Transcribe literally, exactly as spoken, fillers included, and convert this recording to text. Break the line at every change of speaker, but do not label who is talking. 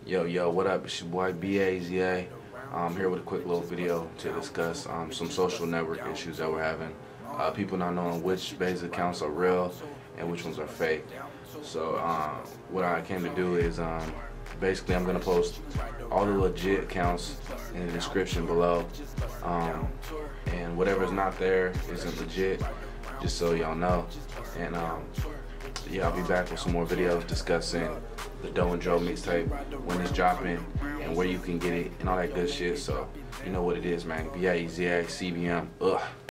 Yo, yo, what up? It's your boy B A Z A. I'm here with a quick little video to discuss um, some social network issues that we're having. Uh, people not knowing which Base accounts are real and which ones are fake. So um, what I came to do is um, basically I'm going to post all the legit accounts in the description below. Um, and whatever's not there isn't legit, just so y'all know. And um, yeah, I'll be back with some more videos discussing the Doe and Dro mixtape, when it's dropping, and where you can get it, and all that good shit. So, you know what it is, man. B A Z A, C B M, ugh.